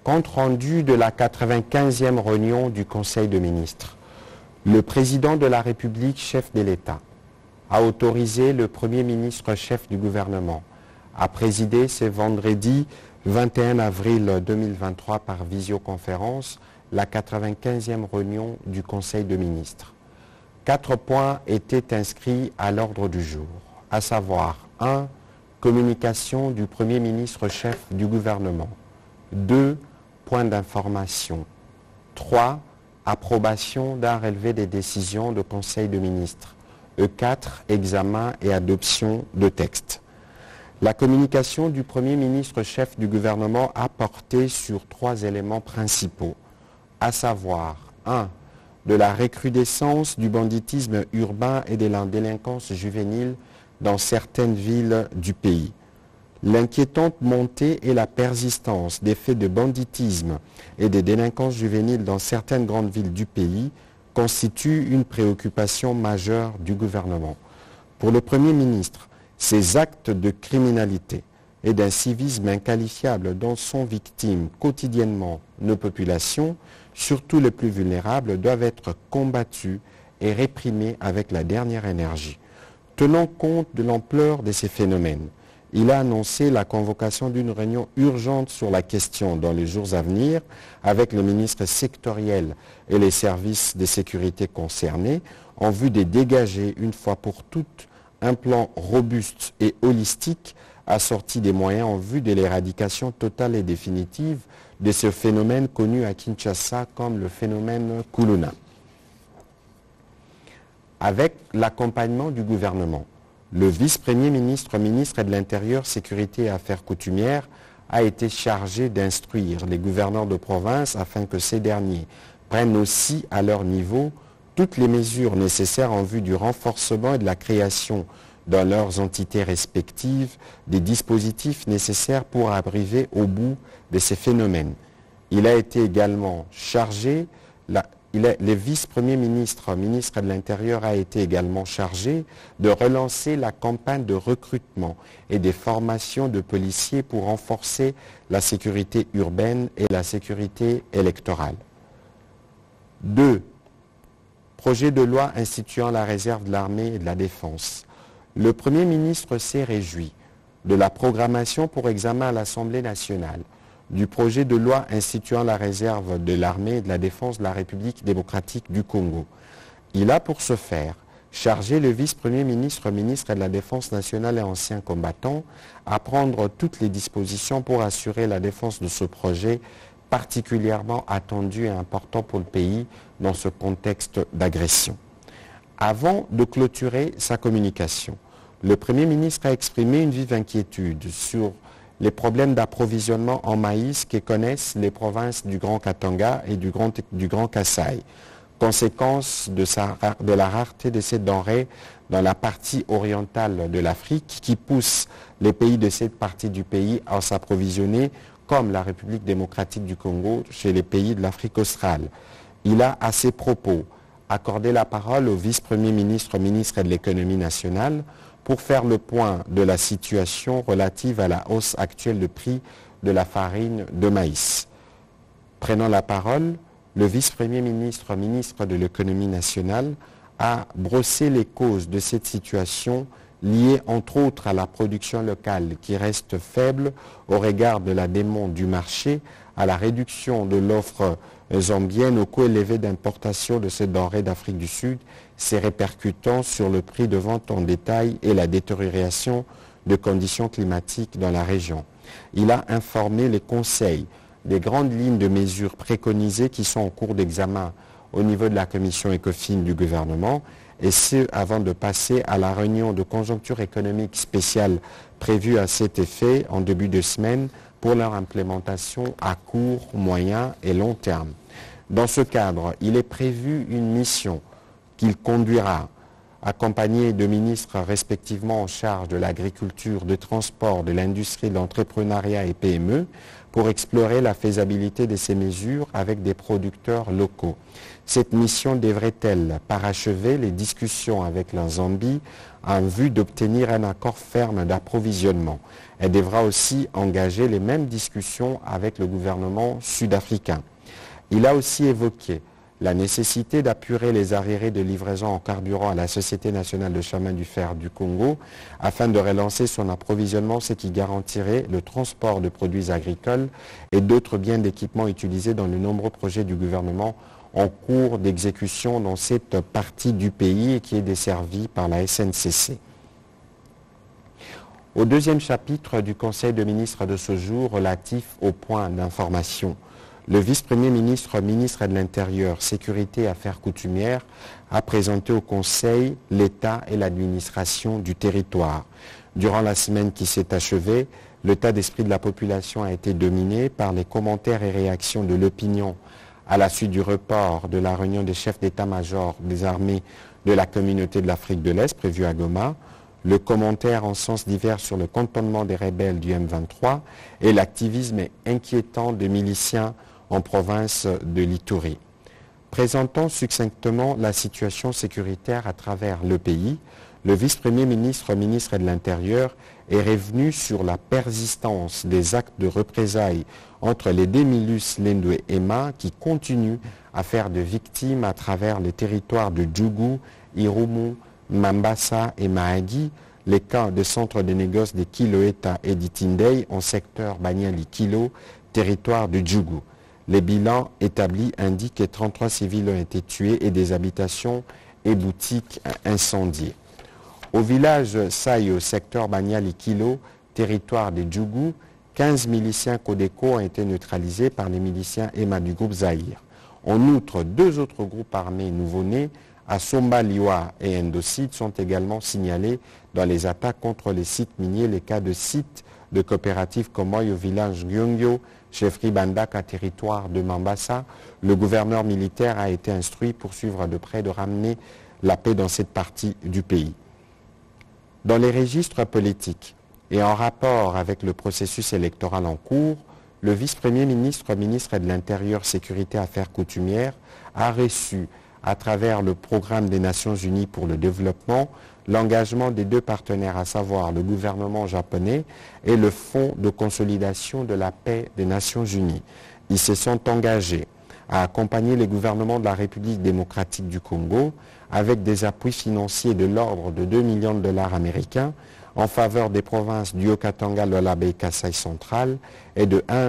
Compte rendu de la 95e réunion du Conseil de ministres. Le président de la République, chef de l'État, a autorisé le Premier ministre chef du gouvernement à présider ce vendredi 21 avril 2023 par visioconférence la 95e réunion du Conseil de ministres. 4 points étaient inscrits à l'ordre du jour, à savoir 1. Communication du Premier ministre chef du gouvernement. 2. Points d'information. 3. Approbation d'un relevé des décisions du Conseil de ministres. 4. Examen et adoption de textes. La communication du Premier ministre chef du gouvernement a porté sur 3 éléments principaux, à savoir 1. De la recrudescence du banditisme urbain et de la délinquance juvénile dans certaines villes du pays. L'inquiétante montée et la persistance des faits de banditisme et de délinquance juvénile dans certaines grandes villes du pays constituent une préoccupation majeure du gouvernement. Pour le Premier ministre, ces actes de criminalité et d'un civisme inqualifiable dont sont victimes quotidiennement nos populations, surtout les plus vulnérables, doivent être combattus et réprimés avec la dernière énergie. Tenant compte de l'ampleur de ces phénomènes, il a annoncé la convocation d'une réunion urgente sur la question dans les jours à venir avec les ministres sectoriels et les services de sécurité concernés en vue de dégager une fois pour toutes un plan robuste et holistique assorti des moyens en vue de l'éradication totale et définitive de ce phénomène connu à Kinshasa comme le phénomène Kuluna. Avec l'accompagnement du gouvernement, le vice-premier ministre, ministre de l'Intérieur, Sécurité et Affaires coutumières, a été chargé d'instruire les gouverneurs de province afin que ces derniers prennent aussi à leur niveau toutes les mesures nécessaires en vue du renforcement et de la création dans leurs entités respectives des dispositifs nécessaires pour arriver au bout de ces phénomènes. Il a été également chargé, le vice-premier ministre, ministre de l'Intérieur, a été également chargé de relancer la campagne de recrutement et des formations de policiers pour renforcer la sécurité urbaine et la sécurité électorale. 2. Projet de loi instituant la réserve de l'armée et de la défense. Le Premier ministre s'est réjoui de la programmation pour examen à l'Assemblée nationale du projet de loi instituant la réserve de l'armée et de la défense de la République démocratique du Congo. Il a pour ce faire chargé le vice-premier ministre, ministre de la Défense nationale et ancien combattant à prendre toutes les dispositions pour assurer la défense de ce projet particulièrement attendu et important pour le pays dans ce contexte d'agression. Avant de clôturer sa communication, le Premier ministre a exprimé une vive inquiétude sur les problèmes d'approvisionnement en maïs que connaissent les provinces du Grand Katanga et du Grand Kasaï, conséquence de la rareté de ces denrées dans la partie orientale de l'Afrique qui pousse les pays de cette partie du pays à s'approvisionner comme la République démocratique du Congo chez les pays de l'Afrique australe. Il a à ses propos accordé la parole au vice-premier ministre, ministre de l'économie nationale, pour faire le point de la situation relative à la hausse actuelle de prix de la farine de maïs. Prenant la parole, le vice-premier ministre, ministre de l'économie nationale, a brossé les causes de cette situation liée entre autres à la production locale qui reste faible au regard de la demande du marché, à la réduction de l'offre zambienne, au coût élevé d'importation de ces denrées d'Afrique du Sud, ses répercutant sur le prix de vente en détail et la détérioration de conditions climatiques dans la région. Il a informé les conseils des grandes lignes de mesures préconisées qui sont en cours d'examen au niveau de la commission ECOFIN du gouvernement, et ce avant de passer à la réunion de conjoncture économique spéciale prévue à cet effet en début de semaine pour leur implémentation à court, moyen et long terme. Dans ce cadre, il est prévu une mission qu'il conduira accompagné de ministres respectivement en charge de l'agriculture, du transport, de l'industrie, de l'entrepreneuriat et PME, pour explorer la faisabilité de ces mesures avec des producteurs locaux. Cette mission devrait-elle parachever les discussions avec la Zambie en vue d'obtenir un accord ferme d'approvisionnement? Elle devra aussi engager les mêmes discussions avec le gouvernement sud-africain. Il a aussi évoqué la nécessité d'apurer les arriérés de livraison en carburant à la Société nationale de chemin du fer du Congo afin de relancer son approvisionnement, ce qui garantirait le transport de produits agricoles et d'autres biens d'équipement utilisés dans de nombreux projets du gouvernement en cours d'exécution dans cette partie du pays et qui est desservie par la SNCC. Au deuxième chapitre du Conseil de ministres de ce jour relatif aux points d'information, le vice-premier ministre, ministre de l'Intérieur, Sécurité et Affaires coutumières, a présenté au Conseil l'État et l'administration du territoire. Durant la semaine qui s'est achevée, l'état d'esprit de la population a été dominé par les commentaires et réactions de l'opinion à la suite du report de la réunion des chefs d'état-major des armées de la communauté de l'Afrique de l'Est prévue à Goma, le commentaire en sens divers sur le cantonnement des rebelles du M23 et l'activisme inquiétant des miliciens en province de l'Ituri. Présentant succinctement la situation sécuritaire à travers le pays, le vice-premier ministre, ministre de l'Intérieur, est revenu sur la persistance des actes de représailles entre les Démilus, Lendwe et Ma qui continuent à faire de victimes à travers les territoires de Djougou, Irumu, Mambasa et Mahagi, les cas de centres de négoce de Kiloeta et d'Itindei en secteur Banyali-Kilo, territoire de Djougou. Les bilans établis indiquent que 33 civils ont été tués et des habitations et boutiques incendiées. Au village Sayo, secteur Banyali-Kilo, territoire de Djougou, 15 miliciens Codeco ont été neutralisés par les miliciens EMA du groupe Zahir. En outre, 2 autres groupes armés nouveau-nés, à Somba, Liwa et Endocide, sont également signalés dans les attaques contre les sites miniers, les cas de sites de coopératives Komoy au village Gyongyo, chefferie Bandaka, territoire de Mambasa. Le gouverneur militaire a été instruit pour suivre de près de ramener la paix dans cette partie du pays. Dans les registres politiques et en rapport avec le processus électoral en cours, le vice-premier ministre, ministre de l'Intérieur, Sécurité et Affaires coutumières, a reçu à travers le programme des Nations Unies pour le développement, l'engagement des 2 partenaires, à savoir le gouvernement japonais et le Fonds de consolidation de la paix des Nations Unies. Ils se sont engagés à accompagner les gouvernements de la République démocratique du Congo avec des appuis financiers de l'ordre de 2 millions de dollars américains en faveur des provinces du Haut-Katanga, Lualaba et Kasaï central et de 1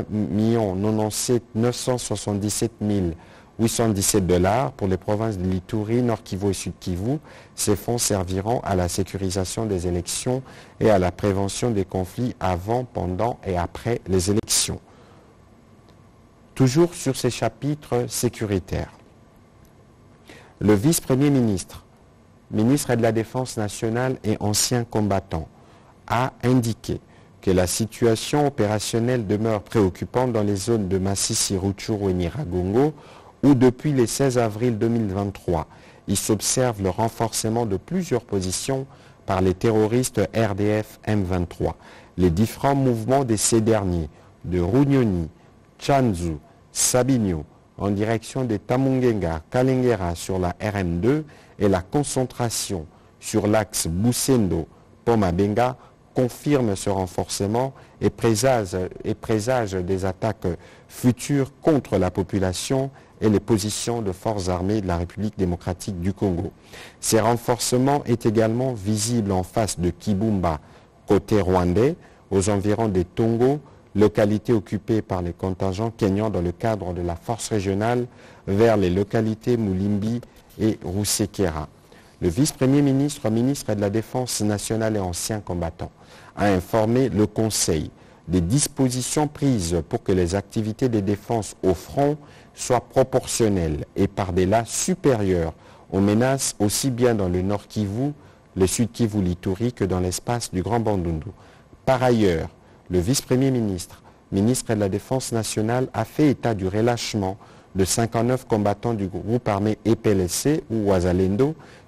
977 817 $ pour les provinces de l'Ituri, Nord Kivu et Sud Kivu. Ces fonds serviront à la sécurisation des élections et à la prévention des conflits avant, pendant et après les élections. Toujours sur ces chapitres sécuritaires, le vice-premier ministre, ministre de la Défense nationale et ancien combattant, a indiqué que la situation opérationnelle demeure préoccupante dans les zones de Massissi, Rutshuru et Nyiragongo, où depuis le 16 avril 2023, il s'observe le renforcement de plusieurs positions par les terroristes RDF M23. Les différents mouvements de ces derniers, de Runyoni, Tchanzu, Sabinyo, en direction de Tamungenga, Kalengera sur la RM2 et la concentration sur l'axe Boussendo-Pomabenga confirment ce renforcement et présage des attaques futures contre la population et les positions de forces armées de la République démocratique du Congo. Ces renforcements est également visibles en face de Kibumba, côté rwandais, aux environs des Tongo, localité occupée par les contingents kenyans dans le cadre de la force régionale vers les localités Moulimbi et Rusekera. Le vice-premier ministre, ministre de la Défense nationale et ancien combattant, a informé le Conseil des dispositions prises pour que les activités de défense au front soient proportionnelles et par-delà supérieures aux menaces aussi bien dans le Nord Kivu, le Sud Kivu, l'Ituri que dans l'espace du Grand Bandundu. Par ailleurs, le vice-premier ministre, ministre de la Défense nationale, a fait état du relâchement de 59 combattants du groupe armé EPLC ou Ouazalendo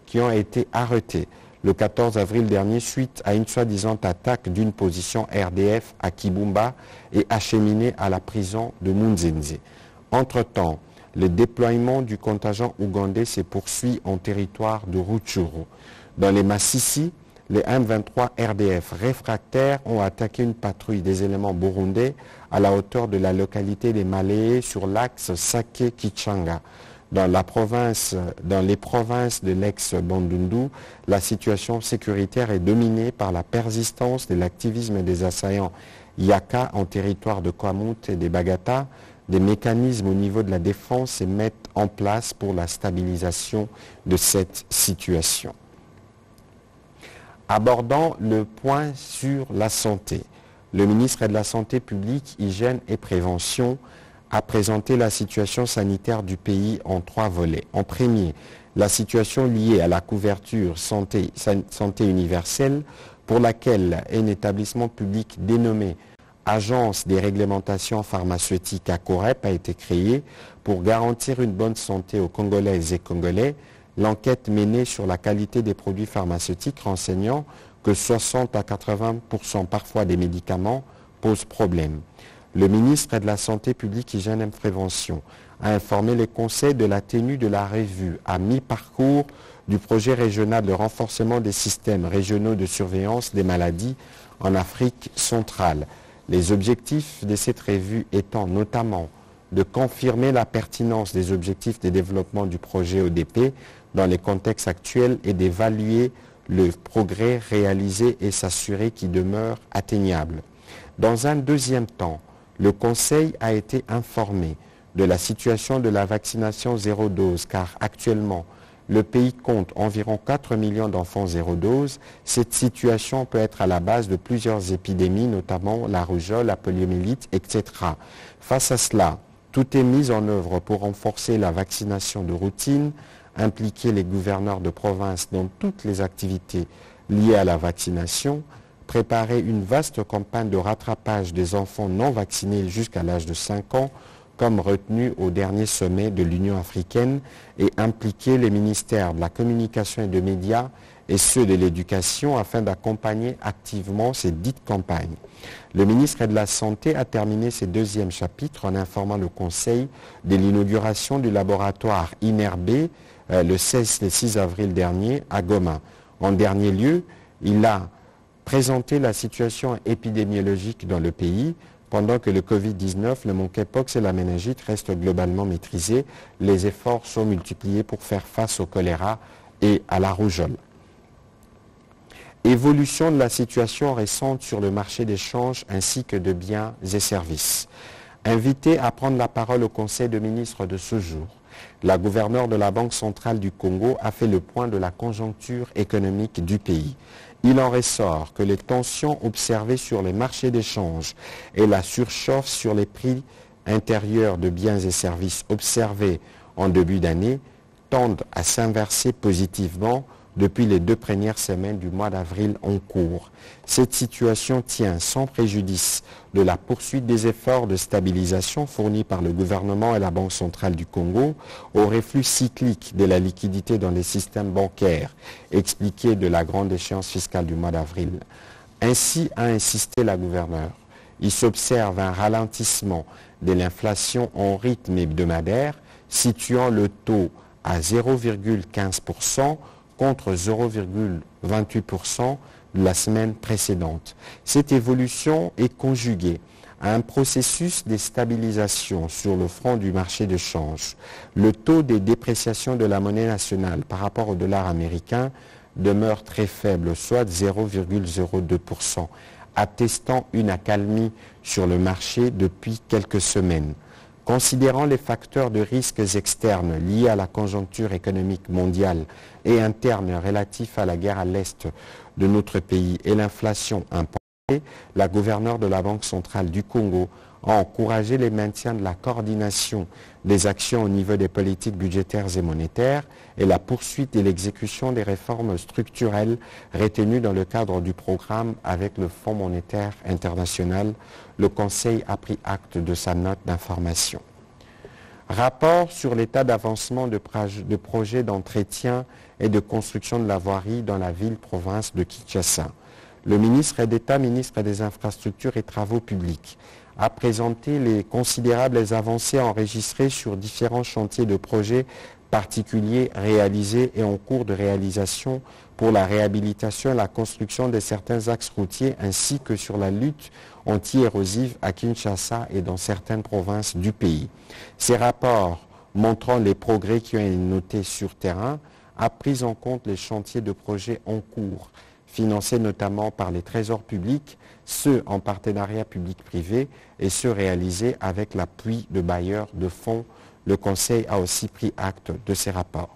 qui ont été arrêtés le 14 avril dernier suite à une soi-disant attaque d'une position RDF à Kibumba et acheminés à la prison de Munzenze. Entre-temps, le déploiement du contingent ougandais se poursuit en territoire de Rutshuru. Dans les Massissi, les M23 RDF réfractaires ont attaqué une patrouille des éléments burundais à la hauteur de la localité des Maléés sur l'axe Sake-Kichanga. Dans les provinces de l'ex-Bandundu, la situation sécuritaire est dominée par la persistance de l'activisme des assaillants Yaka en territoire de Kwamut et des Bagata. Des mécanismes au niveau de la défense se mettent en place pour la stabilisation de cette situation. Abordant le point sur la santé, le ministre de la Santé publique, Hygiène et Prévention a présenté la situation sanitaire du pays en 3 volets. En premier, la situation liée à la couverture santé universelle pour laquelle un établissement public dénommé Agence des réglementations pharmaceutiques à Corep a été créé pour garantir une bonne santé aux Congolaises et Congolais. L'enquête menée sur la qualité des produits pharmaceutiques renseignant que 60 à 80% parfois des médicaments posent problème. Le ministre de la Santé publique, Hygiène et Prévention a informé les conseils de la tenue de la revue à mi-parcours du projet régional de renforcement des systèmes régionaux de surveillance des maladies en Afrique centrale. Les objectifs de cette revue étant notamment de confirmer la pertinence des objectifs de développement du projet ODP dans les contextes actuels et d'évaluer le progrès réalisé et s'assurer qu'il demeure atteignable. Dans un deuxième temps, le Conseil a été informé de la situation de la vaccination zéro dose car actuellement, le pays compte environ 4 millions d'enfants zéro dose. Cette situation peut être à la base de plusieurs épidémies, notamment la rougeole, la poliomyélite, etc. Face à cela, tout est mis en œuvre pour renforcer la vaccination de routine, impliquer les gouverneurs de province dans toutes les activités liées à la vaccination, préparer une vaste campagne de rattrapage des enfants non vaccinés jusqu'à l'âge de 5 ans, comme retenu au dernier sommet de l'Union africaine, et impliquer les ministères de la communication et des médias et ceux de l'éducation afin d'accompagner activement ces dites campagnes. Le ministre de la Santé a terminé ses deuxième chapitre en informant le Conseil de l'inauguration du laboratoire INRB le 6 avril dernier à Goma. En dernier lieu, il a présenté la situation épidémiologique dans le pays. Pendant que le Covid-19, le monkeypox et la méningite restent globalement maîtrisés, les efforts sont multipliés pour faire face au choléra et à la rougeole. Évolution de la situation récente sur le marché d'échange ainsi que de biens et services. Invité à prendre la parole au Conseil de ministres de ce jour, la gouverneure de la Banque centrale du Congo a fait le point de la conjoncture économique du pays. Il en ressort que les tensions observées sur les marchés d'échange et la surchauffe sur les prix intérieurs de biens et services observés en début d'année tendent à s'inverser positivement depuis les 2 premières semaines du mois d'avril en cours. Cette situation tient sans préjudice de la poursuite des efforts de stabilisation fournis par le gouvernement et la Banque centrale du Congo au reflux cyclique de la liquidité dans les systèmes bancaires, expliqué de la grande échéance fiscale du mois d'avril. Ainsi a insisté la gouverneure. Il s'observe un ralentissement de l'inflation en rythme hebdomadaire, situant le taux à 0,15%, contre 0,28% de la semaine précédente. Cette évolution est conjuguée à un processus de stabilisation sur le front du marché de change. Le taux de dépréciation de la monnaie nationale par rapport au dollar américain demeure très faible, soit 0,02%, attestant une accalmie sur le marché depuis quelques semaines. Considérant les facteurs de risques externes liés à la conjoncture économique mondiale et interne relatifs à la guerre à l'est de notre pays et l'inflation importée, la gouverneure de la Banque centrale du Congo a encouragé le maintien de la coordination des actions au niveau des politiques budgétaires et monétaires et la poursuite et l'exécution des réformes structurelles retenues dans le cadre du programme avec le Fonds monétaire international. Le Conseil a pris acte de sa note d'information. Rapport sur l'état d'avancement de projets d'entretien et de construction de la voirie dans la ville-province de Kinshasa. Le ministre d'État, ministre des Infrastructures et Travaux publics, a présenté les considérables avancées enregistrées sur différents chantiers de projets particuliers réalisés et en cours de réalisation pour la réhabilitation et la construction de certains axes routiers ainsi que sur la lutte anti-érosive à Kinshasa et dans certaines provinces du pays. Ces rapports montrant les progrès qui ont été notés sur terrain a pris en compte les chantiers de projets en cours, financés notamment par les trésors publics, ceux en partenariat public-privé et ceux réalisés avec l'appui de bailleurs de fonds. Le Conseil a aussi pris acte de ces rapports.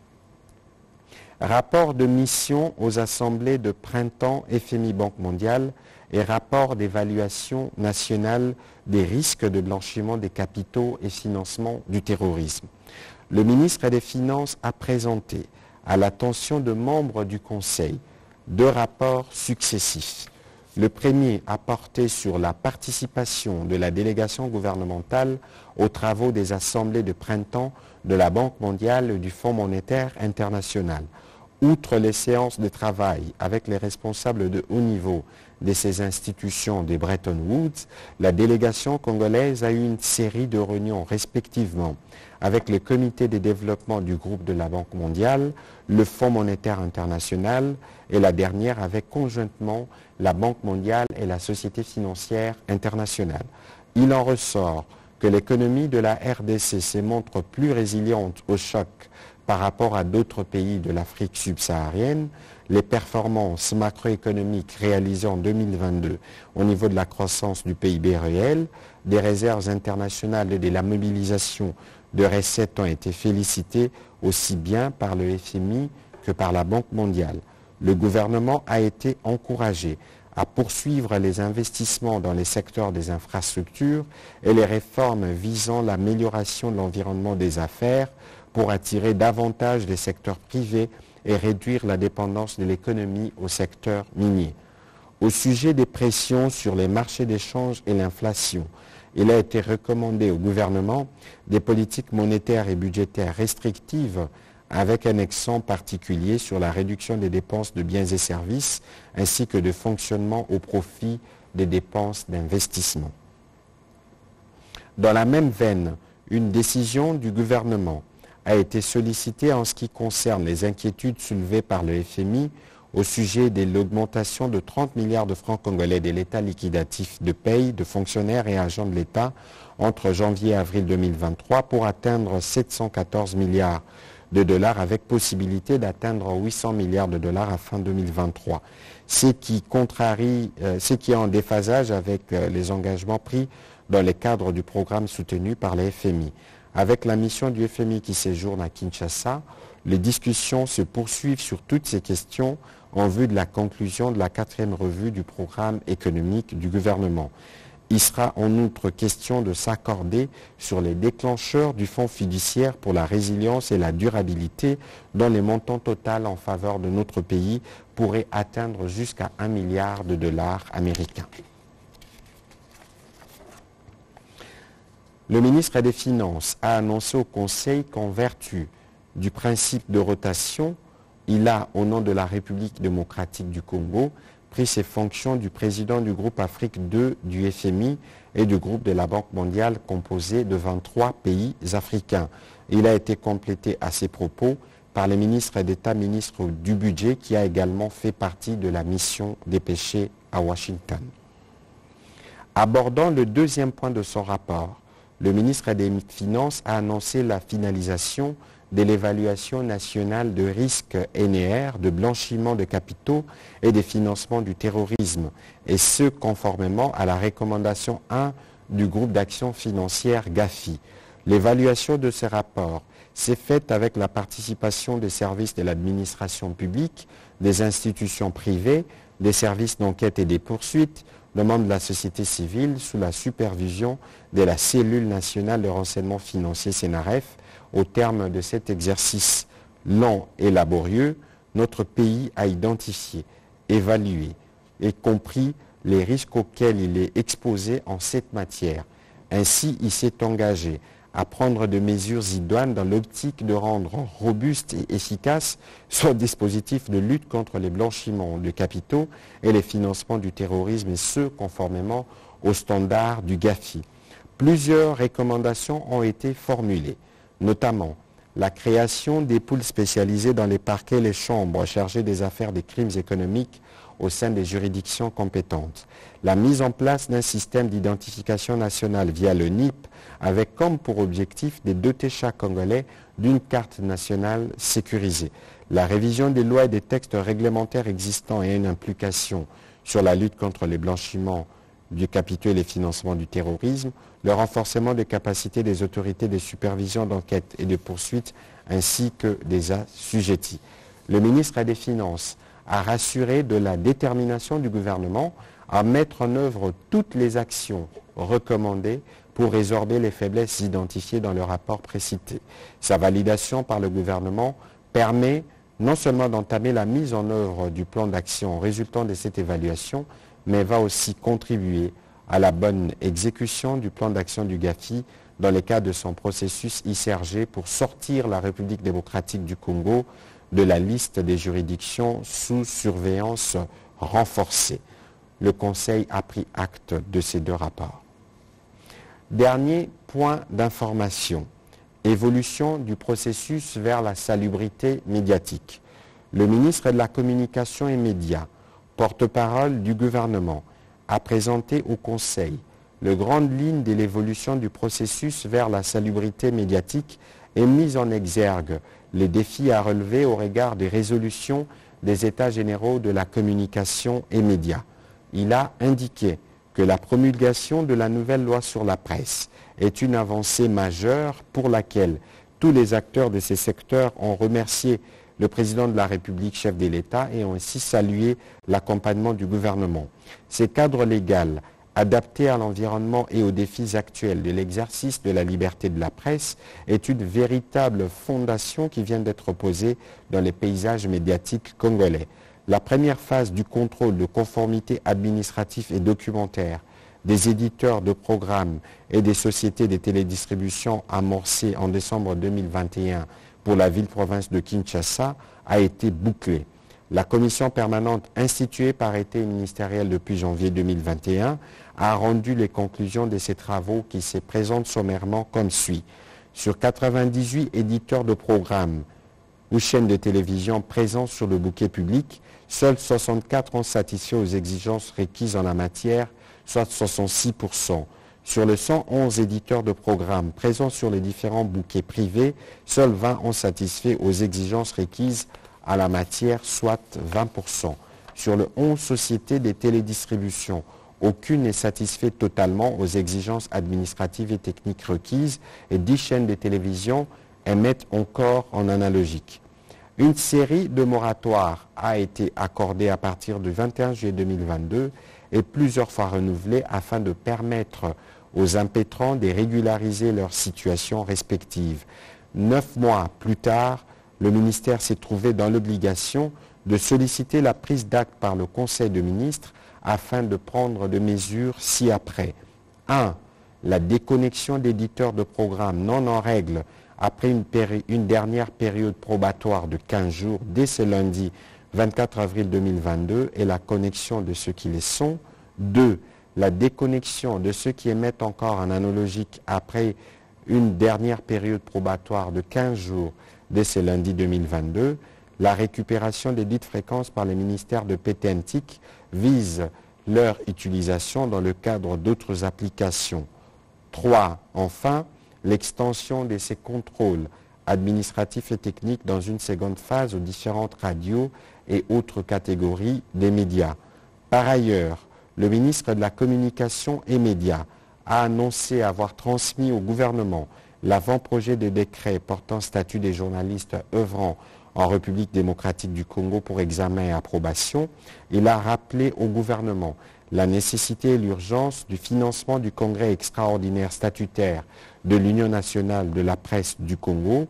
Rapport de mission aux assemblées de printemps FMI Banque mondiale et rapport d'évaluation nationale des risques de blanchiment des capitaux et financement du terrorisme. Le ministre des Finances a présenté à l'attention de membres du Conseil 2 rapports successifs. Le premier a porté sur la participation de la délégation gouvernementale aux travaux des assemblées de printemps de la Banque mondiale et du Fonds monétaire international. Outre les séances de travail avec les responsables de haut niveau de ces institutions de Bretton Woods, la délégation congolaise a eu une série de réunions respectivement avec le comité de développement du groupe de la Banque mondiale, le Fonds monétaire international et la dernière avec conjointement la Banque mondiale et la Société financière internationale. Il en ressort que l'économie de la RDC se montre plus résiliente au choc par rapport à d'autres pays de l'Afrique subsaharienne. Les performances macroéconomiques réalisées en 2022 au niveau de la croissance du PIB réel, des réserves internationales et de la mobilisation de recettes ont été félicitées aussi bien par le FMI que par la Banque mondiale. Le gouvernement a été encouragé à poursuivre les investissements dans les secteurs des infrastructures et les réformes visant l'amélioration de l'environnement des affaires pour attirer davantage des secteurs privés et réduire la dépendance de l'économie au secteur minier. Au sujet des pressions sur les marchés d'échange et l'inflation, il a été recommandé au gouvernement des politiques monétaires et budgétaires restrictives avec un accent particulier sur la réduction des dépenses de biens et services ainsi que de fonctionnement au profit des dépenses d'investissement. Dans la même veine, une décision du gouvernement a été sollicitée en ce qui concerne les inquiétudes soulevées par le FMI au sujet de l'augmentation de 30 milliards de francs congolais de l'état liquidatif de paye de fonctionnaires et agents de l'État entre janvier et avril 2023 pour atteindre 714 milliards de dollars avec possibilité d'atteindre 800 milliards de dollars à fin 2023. Ce qui est en déphasage avec les engagements pris dans le cadre du programme soutenu par le FMI. Avec la mission du FMI qui séjourne à Kinshasa, les discussions se poursuivent sur toutes ces questions en vue de la conclusion de la 4e revue du programme économique du gouvernement. Il sera en outre question de s'accorder sur les déclencheurs du fonds fiduciaire pour la résilience et la durabilité dont les montants total en faveur de notre pays pourraient atteindre jusqu'à 1 milliard de dollars américains. Le ministre des Finances a annoncé au Conseil qu'en vertu du principe de rotation, il a, au nom de la République démocratique du Congo, pris ses fonctions du président du groupe Afrique 2 du FMI et du groupe de la Banque mondiale composé de 23 pays africains. Il a été complété à ces propos par le ministre d'État, ministre du Budget, qui a également fait partie de la mission dépêchée à Washington. Abordant le 2e point de son rapport, le ministre des Finances a annoncé la finalisation de l'évaluation nationale de risque NER, de blanchiment de capitaux et de financement du terrorisme, et ce conformément à la recommandation 1 du groupe d'action financière GAFI. L'évaluation de ce rapport s'est faite avec la participation des services de l'administration publique, des institutions privées, des services d'enquête et des poursuites, de membres de la société civile sous la supervision de la cellule nationale de renseignement financier CNRF. Au terme de cet exercice lent et laborieux, notre pays a identifié, évalué et compris les risques auxquels il est exposé en cette matière. Ainsi, il s'est engagé à prendre des mesures idoines dans l'optique de rendre robuste et efficace son dispositif de lutte contre les blanchiments de capitaux et les financements du terrorisme, et ce, conformément aux standards du GAFI. Plusieurs recommandations ont été formulées, notamment la création des pools spécialisés dans les parquets et les chambres chargées des affaires des crimes économiques au sein des juridictions compétentes, la mise en place d'un système d'identification nationale via le NIP avec comme pour objectif de doter chaque Congolais d'une carte nationale sécurisée, la révision des lois et des textes réglementaires existants et une implication sur la lutte contre les blanchiments du capitaux et les financements du terrorisme, le renforcement des capacités des autorités de supervision, d'enquête et de poursuite ainsi que des assujettis. Le ministre des Finances a rassuré de la détermination du gouvernement à mettre en œuvre toutes les actions recommandées pour résorber les faiblesses identifiées dans le rapport précité. Sa validation par le gouvernement permet non seulement d'entamer la mise en œuvre du plan d'action résultant de cette évaluation, mais va aussi contribuer à la bonne exécution du plan d'action du GAFI dans le cadre de son processus ICRG pour sortir la République démocratique du Congo de la liste des juridictions sous surveillance renforcée. Le Conseil a pris acte de ces deux rapports. Dernier point d'information, évolution du processus vers la salubrité médiatique. Le ministre de la Communication et Médias, porte-parole du gouvernement, a présenté au Conseil les grandes lignes de l'évolution du processus vers la salubrité médiatique et mis en exergue les défis à relever au regard des résolutions des États généraux de la communication et médias. Il a indiqué que la promulgation de la nouvelle loi sur la presse est une avancée majeure pour laquelle tous les acteurs de ces secteurs ont remercié le président de la République, chef de l'État, et ont ainsi salué l'accompagnement du gouvernement. Ces cadres légaux, adaptés à l'environnement et aux défis actuels de l'exercice de la liberté de la presse, est une véritable fondation qui vient d'être posée dans les paysages médiatiques congolais. La première phase du contrôle de conformité administratif et documentaire des éditeurs de programmes et des sociétés de télédistribution amorcée en décembre 2021 pour la ville-province de Kinshasa a été bouclée. La commission permanente instituée par arrêté ministériel depuis janvier 2021 a rendu les conclusions de ces travaux qui se présentent sommairement comme suit. Sur 98 éditeurs de programmes ou chaînes de télévision présents sur le bouquet public, seuls 64 ont satisfait aux exigences requises en la matière, soit 66%. Sur les 111 éditeurs de programmes présents sur les différents bouquets privés, seuls 20 ont satisfait aux exigences requises à la matière, soit 20%. Sur les 11 sociétés de télédistribution, aucune n'est satisfaite totalement aux exigences administratives et techniques requises et 10 chaînes de télévision émettent encore en analogique. Une série de moratoires a été accordée à partir du 21 juillet 2022 et plusieurs fois renouvelée afin de permettre aux impétrants de régulariser leur situation respective. 9 mois plus tard, le ministère s'est trouvé dans l'obligation de solliciter la prise d'acte par le Conseil de ministres afin de prendre des mesures ci-après. 1. La déconnexion d'éditeurs de programmes non en règle après une dernière période probatoire de 15 jours dès ce lundi 24 avril 2022 et la connexion de ceux qui les sont. 2. La déconnexion de ceux qui émettent encore en analogique après une dernière période probatoire de 15 jours dès ce lundi 2022. La récupération des dites fréquences par les ministères de PTNTIC vise leur utilisation dans le cadre d'autres applications. 3. Enfin, l'extension de ces contrôles administratifs et techniques dans une seconde phase aux différentes radios et autres catégories des médias. Par ailleurs, le ministre de la Communication et Médias a annoncé avoir transmis au gouvernement l'avant-projet de décret portant statut des journalistes œuvrant en République démocratique du Congo pour examen et approbation. Il a rappelé au gouvernement la nécessité et l'urgence du financement du congrès extraordinaire statutaire de l'Union nationale de la presse du Congo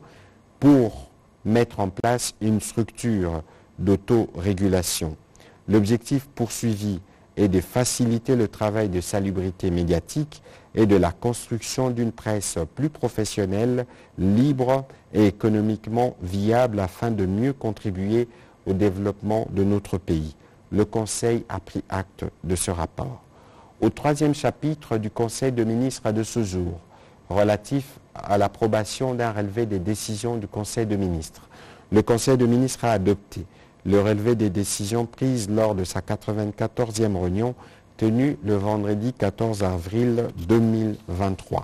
pour mettre en place une structure d'autorégulation. L'objectif poursuivi et de faciliter le travail de salubrité médiatique et de la construction d'une presse plus professionnelle, libre et économiquement viable afin de mieux contribuer au développement de notre pays. Le Conseil a pris acte de ce rapport. Au troisième chapitre du Conseil de ministres de ce jour, relatif à l'approbation d'un relevé des décisions du Conseil de ministres, le Conseil de ministres a adopté le relevé des décisions prises lors de sa 94e réunion tenue le vendredi 14 avril 2023.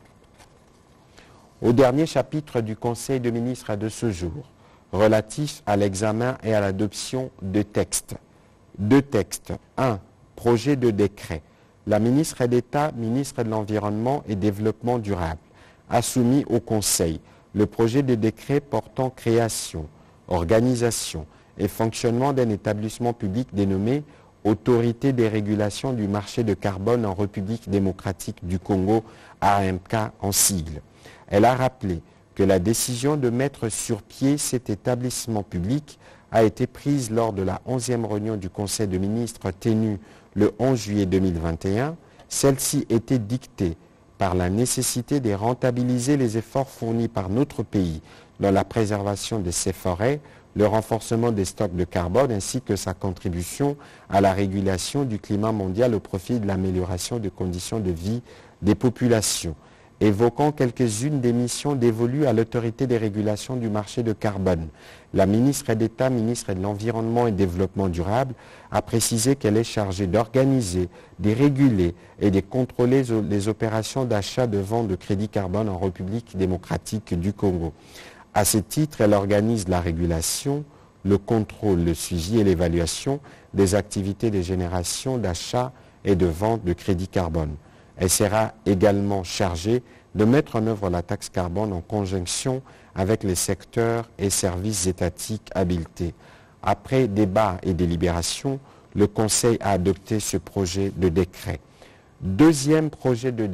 Au dernier chapitre du Conseil de ministres de ce jour, relatif à l'examen et à l'adoption de textes. Deux textes. 1. Projet de décret. La ministre d'État, ministre de l'Environnement et Développement durable, a soumis au Conseil le projet de décret portant création, organisation et fonctionnement d'un établissement public dénommé Autorité des régulations du marché de carbone en République démocratique du Congo, AMK en sigle. Elle a rappelé que la décision de mettre sur pied cet établissement public a été prise lors de la 11e réunion du Conseil de ministres tenue le 11 juillet 2021. Celle-ci était dictée par la nécessité de rentabiliser les efforts fournis par notre pays dans la préservation de ses forêts, le renforcement des stocks de carbone ainsi que sa contribution à la régulation du climat mondial au profit de l'amélioration des conditions de vie des populations. Évoquant quelques-unes des missions dévolues à l'autorité des régulations du marché de carbone, la ministre d'État, ministre de l'Environnement et Développement durable, a précisé qu'elle est chargée d'organiser, de réguler et de contrôler les opérations d'achat de vente de crédits carbone en République démocratique du Congo. À ce titre, elle organise la régulation, le contrôle, le suivi et l'évaluation des activités de génération, d'achat et de vente de crédits carbone. Elle sera également chargée de mettre en œuvre la taxe carbone en conjonction avec les secteurs et services étatiques habilités. Après débat et délibération, le Conseil a adopté ce projet de décret. Deuxième projet de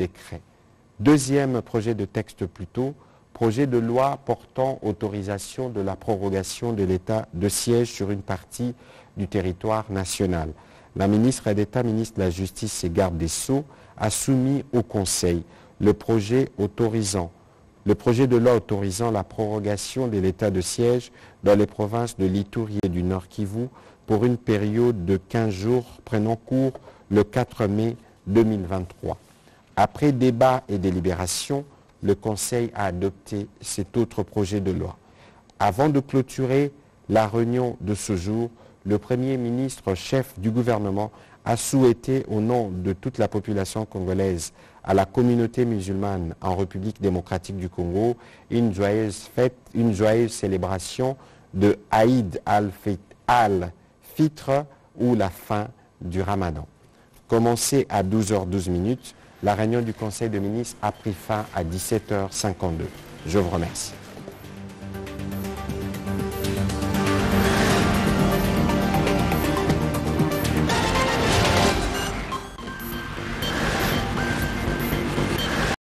texte plutôt, projet de loi portant autorisation de la prorogation de l'état de siège sur une partie du territoire national. La ministre d'État, ministre de la Justice et garde des Sceaux, a soumis au Conseil le projet de loi autorisant la prorogation de l'état de siège dans les provinces de l'Ituri et du Nord Kivu pour une période de 15 jours prenant cours le 4 mai 2023. Après débat et délibération, le Conseil a adopté cet autre projet de loi. Avant de clôturer la réunion de ce jour, le Premier ministre, chef du gouvernement, a souhaité, au nom de toute la population congolaise, à la communauté musulmane en République démocratique du Congo, une joyeuse fête, une joyeuse célébration de Aïd al-Fitr ou la fin du Ramadan. Commencé à 12h12, la réunion du Conseil des ministres a pris fin à 17h52. Je vous remercie.